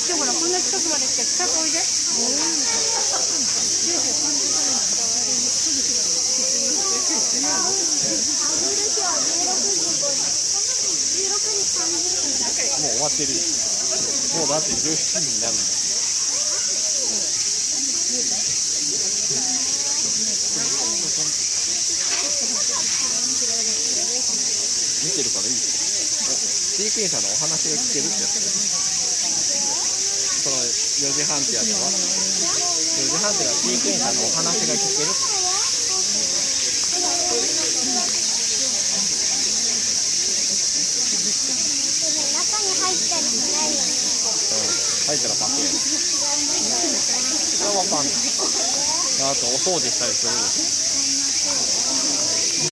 ってほら、こんな近くまで来て、近くおいで。 もう終わってる。もうだって17時になるんだ。見てるからいい。飼育員さんのお話が聞けるってやつ。その4時半ってやつは4時半ってのは飼育員さんのお話が聞ける。 中に入ったりしないよね。 入ったらパケ。それはわかんない。あとお掃除したりするでしょ。